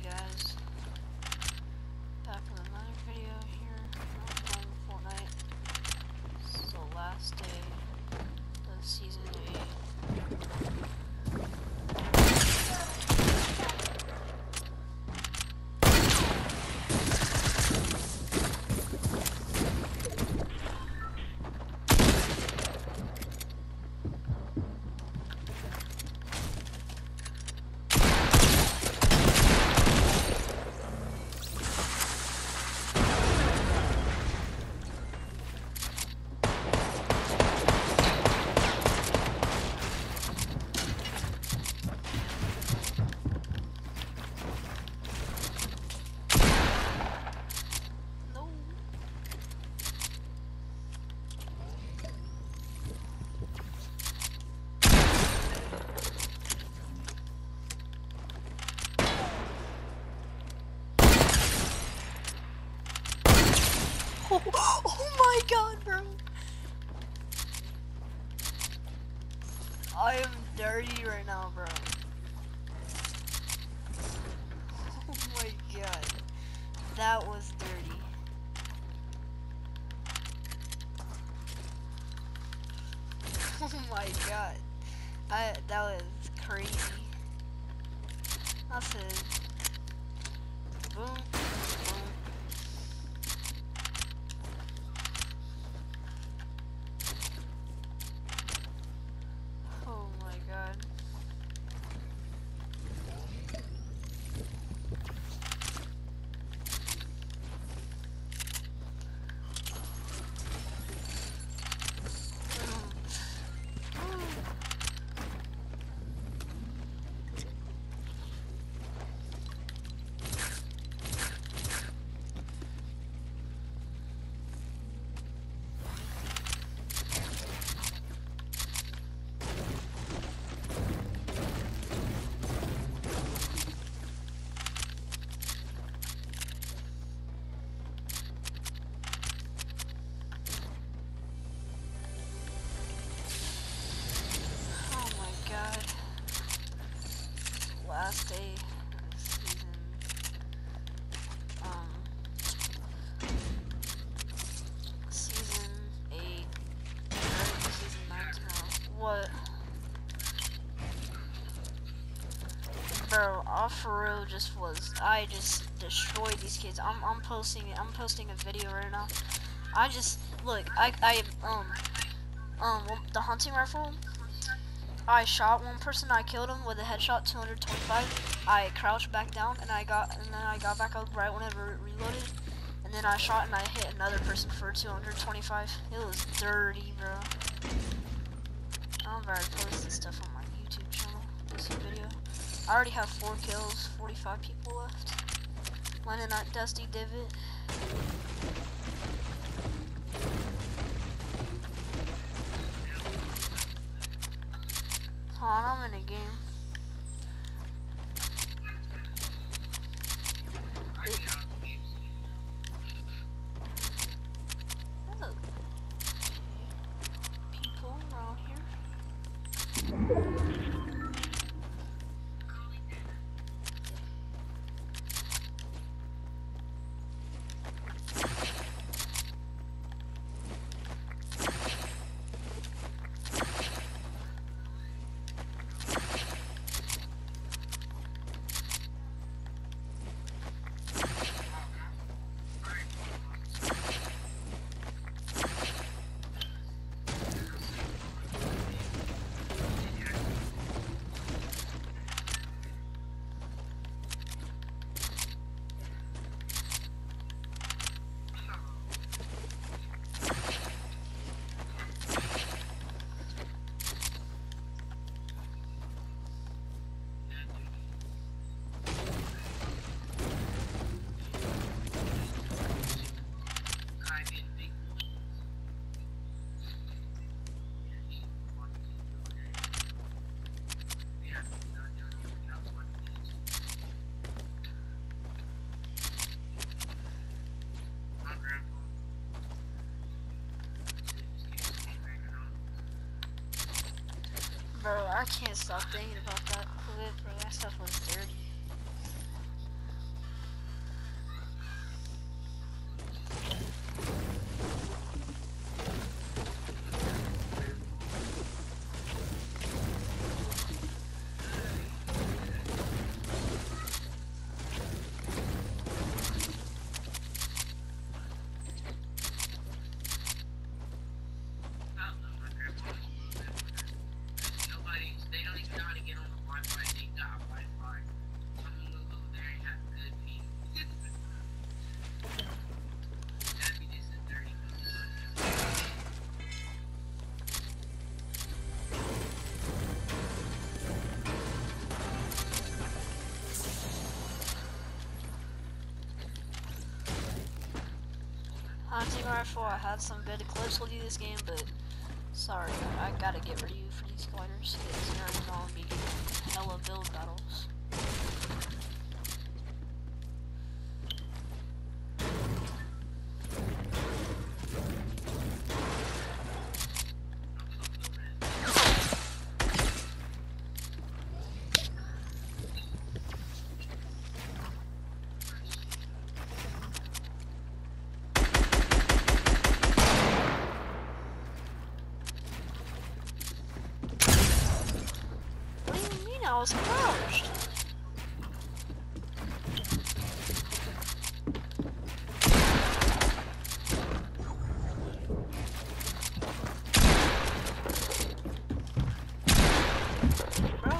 guys, back with another video here. I'm playing Fortnite. This is the last day of season 8. Oh my god, bro! I am dirty right now, bro. Oh my god. That was dirty. Oh my god. That was crazy. That's it. Boom. Boom. Oh my god. Last day of season, season 8, season 9 tomorrow. What? Bro, off for real I just destroyed these kids. I'm posting a video right now. Look, the hunting rifle, I shot one person, I killed him with a headshot, 225. I crouched back down and then I got back up right whenever it reloaded. And then I shot and I hit another person for 225. It was dirty, bro. I'm about to post this stuff on my YouTube channel, this video. I already have 4 kills, 45 people left. Landing at Dusty Divot. Hold on, I'm in a game. People around here. Bro, I can't stop thinking about that clip, bro. That stuff was dirty. rifle. I had some good clips with you this game, but sorry, I gotta get rid of you for these gliders. Because you're gonna be getting hella build battles. I was crouched. Bro,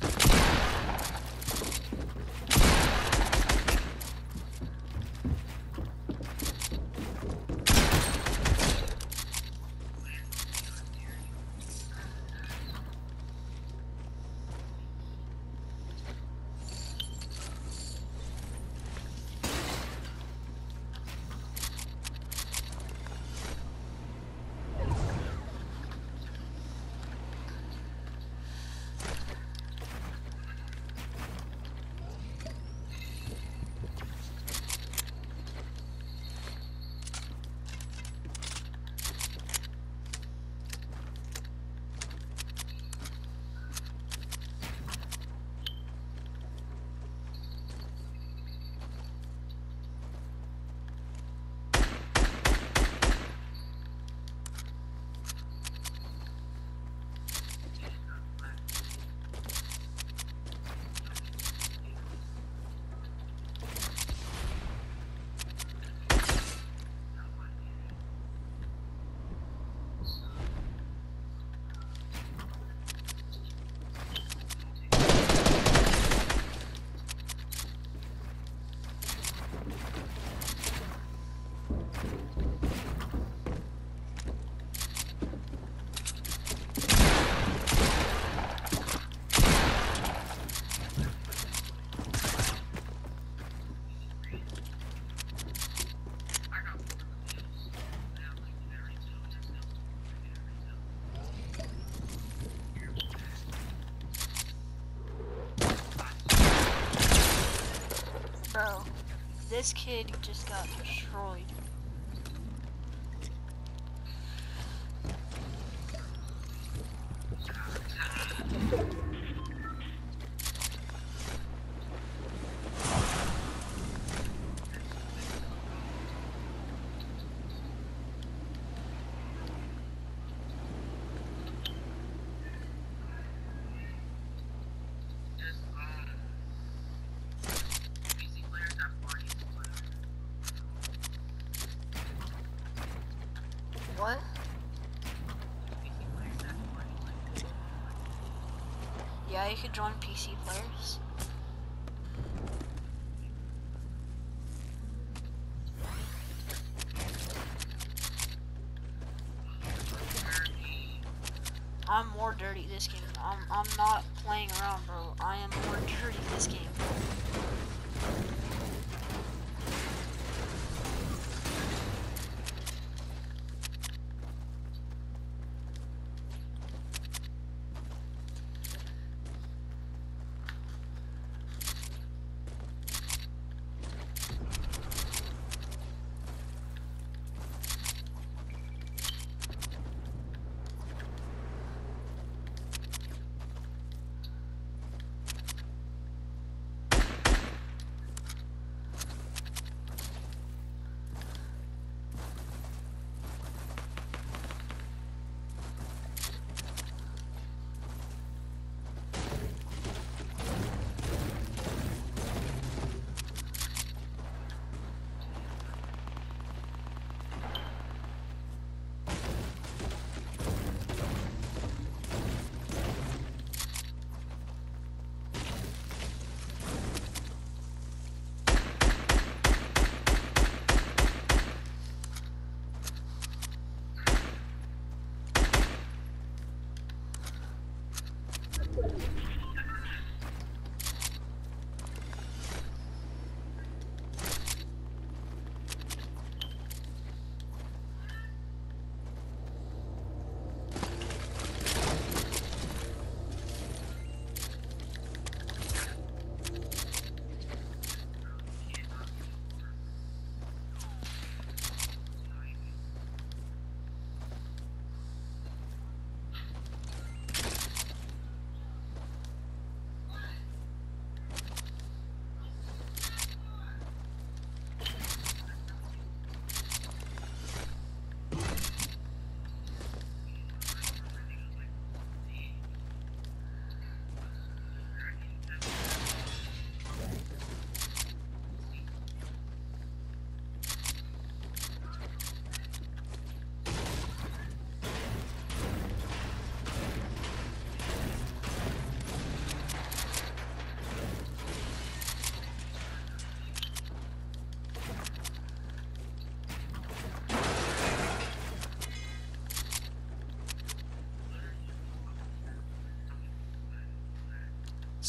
bro, this kid just got destroyed. What? Yeah, you could join PC players. I'm more dirty this game. I'm not playing around, bro. I am more dirty this game.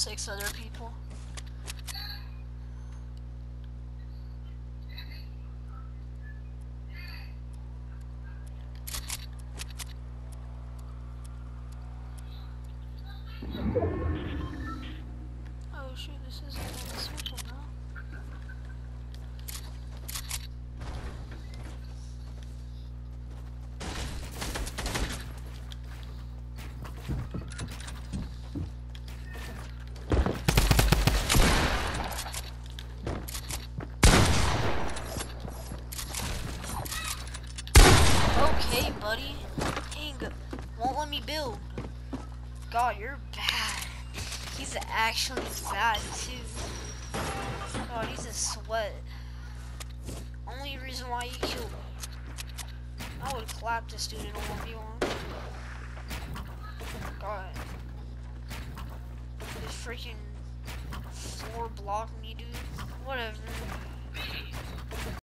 6 other people. Oh shoot, this isn't in a circle now. Okay, buddy. Dang, won't let me build. God, you're bad. He's actually bad too. God, he's a sweat. Only reason why he killed me. I would clap this dude in a 1v1. God. This freaking floor blocked me, dude. Whatever.